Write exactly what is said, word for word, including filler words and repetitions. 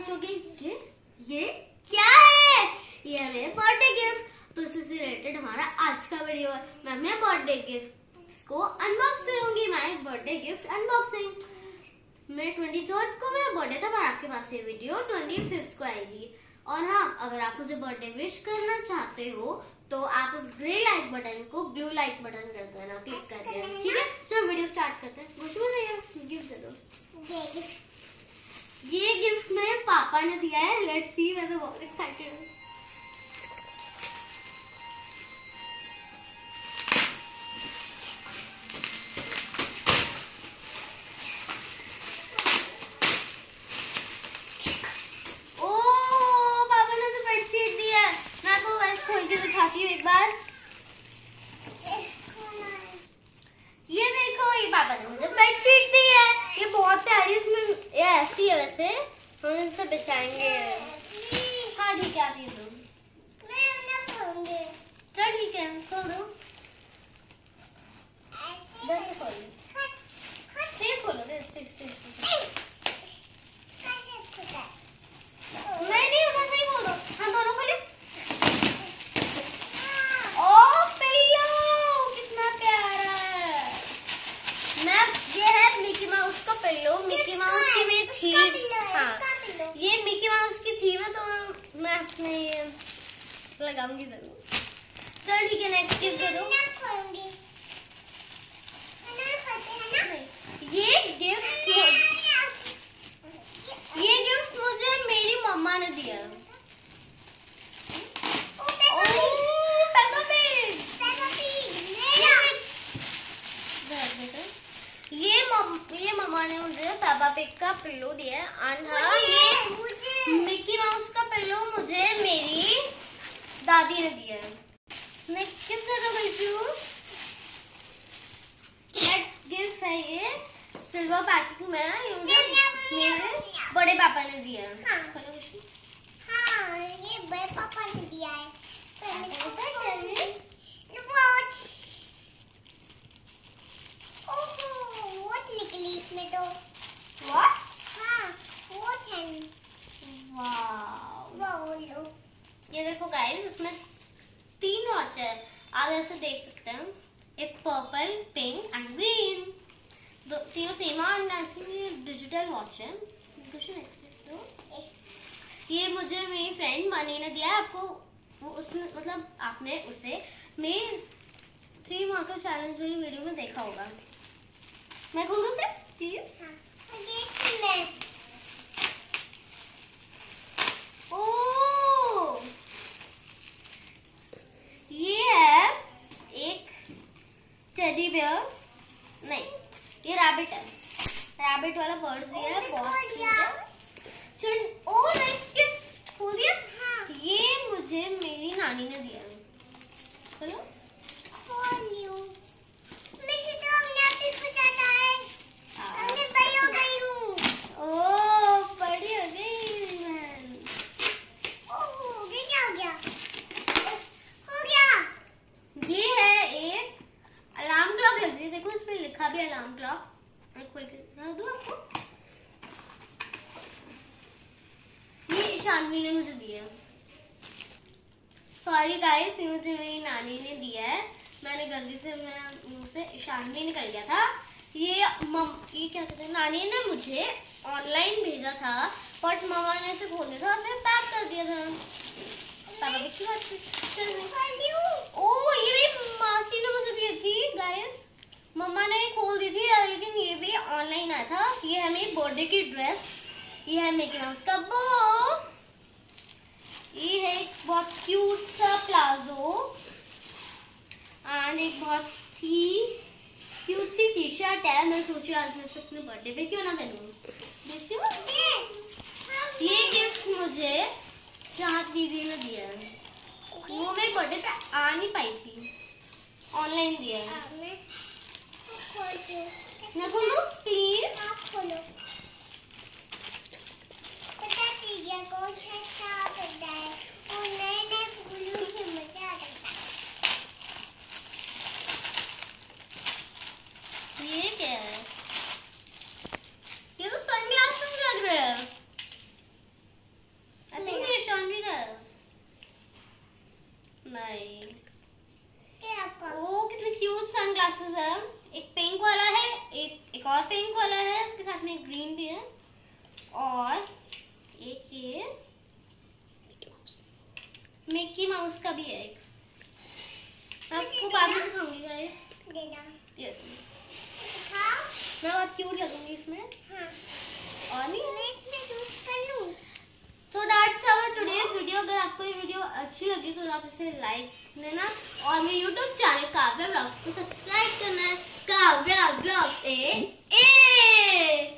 सोचोगे ये ये क्या है, ये है बर्थडे गिफ्ट। तो इससे रिलेटेड हमारा आज का वीडियो है। मैं मैं बर्थडे गिफ्ट को अनबॉक्स करूंगी, माय बर्थडे गिफ्ट अनबॉक्सिंग। मैं ट्वेंटी थर्ड को मेरा बर्थडे था, पर आपके पास ये वीडियो ट्वेंटी फिफ्थ को आएगी। और हाँ, अगर आप मुझे बर्थडे विश करना चाहते हो तो आप उस ग्रे लाइक बटन को ब्लू लाइक बटन कर देना, क्लिक कर देना, ठीक है। चलो वीडियो स्टार्ट करते हैं। मुझे गिफ्ट दे दो। ये गिफ्ट मेरे पापा ने दिया है। लेट्स सी, मैं तो बहुत एक्साइटेड हूँ। दिखाती हूँ एक बार। ये देखो, ये पापा ने मुझे बेडशीट दी है। ये बहुत प्यारी, इसमें ये ऐसी है, वैसे हम इनसे बिछाएंगे। हाँ ठीक है, आप ये दो। चल ठीक है, खोल दो। तेज खोलो, तेज खोलो, तेज तेज तेज। नहीं नहीं, उधर से ही खोल दो। हाँ, दोनों खोले। उसका पिल्लो, मिकी माउस की भी थीम। हाँ, ये मिकी माउस की थीम है, तो मैं अपने ये लगाऊंगी जरूर। चल ठीक है, नेक्स्ट गिफ्ट दे दो। ये गिफ्ट ये गिफ्ट मुझे मेरी मम्मा ने दिया। ये मम, ये मम्मा ने मुझे पेपा पिग का पिल्लो दिया है। एंड हाँ, ये मिकी माउस का पिल्लो मुझे मेरी दादी ने दिया है। नेक्स्ट गिफ्ट दे दो गईशु। नेक्स्ट गिफ्ट है ये सिल्वर पैकेट में, ये मुझे मेरे बड़े पापा ने दिया है। हाँ, हाँ, ये बड़े पापा ने दिया है। इसमें तो What? हाँ, वो है। वाव, वाव। ये देखो गाइस, इसमें तीन वॉच है, आप ऐसे देख सकते हैं। एक पर्पल, पिंक एंड ग्रीन, दो तीनों सेम है। डिजिटल वॉच है। कुछ नहीं, ये मुझे मेरी फ्रेंड मनी ने दिया है। आपको वो उसने मतलब आपने उसे मेरी थ्री मार्कर चैलेंज वाली वीडियो में देखा होगा। मैं खोल दूं से प्लीज? ओह, ये है एक टेडी बियर, नहीं ये रैबिट है। रैबिट वाला पर्स दिया है, बहुत क्यूट है। ओह, नेक्स्ट गिफ्ट खोल दिया। हाँ, ये मुझे मेरी नानी ने दिया है। खोलो। देखो, इसमें लिखा भी अलार्म क्लॉक। मैं खोल के दिखा दूं आपको। ये शानवी ने मुझे दिया। सॉरी गाइस, ये मुझे मेरी नानी ने दिया है। मैंने गलती से मैं मुंह से शानवी निकल गया था। ये मम ये क्या कहते हैं, नानी ने मुझे ऑनलाइन भेजा था, बट मम्मा ने इसे खोल दिया था और फिर पैक कर दिया था। पापा की बात। ओह, ये मेरी मासी ने मुझे दी थी गाइस। मम्मा ने खोल दी थी, लेकिन ये भी ऑनलाइन आया था। ये है मेरी बर्थडे की ड्रेस। ये है मिकी माउस का बो। ये है एक बहुत क्यूट सा प्लाजो एंड एक बहुत ही क्यूट सी टी शर्ट है। मैं सोची आज मैं से अपने बर्थडे पे क्यों ना पहनूं। ये गिफ्ट मुझे चाहत दीदी ने दिया है। वो मेरे बर्थडे पे आ नहीं पाई थी, ऑनलाइन दिया है। मैं खोलूं प्लीज? आप खोलो। पता कीजिए कौन सा साफ होता है, वो नए नए फूलों से मजा आता है। ये क्या है? 'ग्लासेस लग रहे हैं। ग्लासेस है, एक पिंक वाला है, एक एक और पिंक वाला है, उसके साथ में ग्रीन भी है और एक ये मिक्की माउस का भी है एक। मैं आपको बाद में दिखाऊंगी गाइस। देना ये हाँ मैं बहुत क्यूट लगूंगी इसमें। हाँ और नहीं मैं इसमें यूज कर लूं। तो दैट्स आवर टुडेज वीडियो। अगर आपको ये वीडियो अच्छी लगी तो आप इसे लाइक देना और मेरे यूट्यूब चैनल काव्या ब्लॉग्स को सब्सक्राइब करना है। काव्या ब्लॉग्स ए ए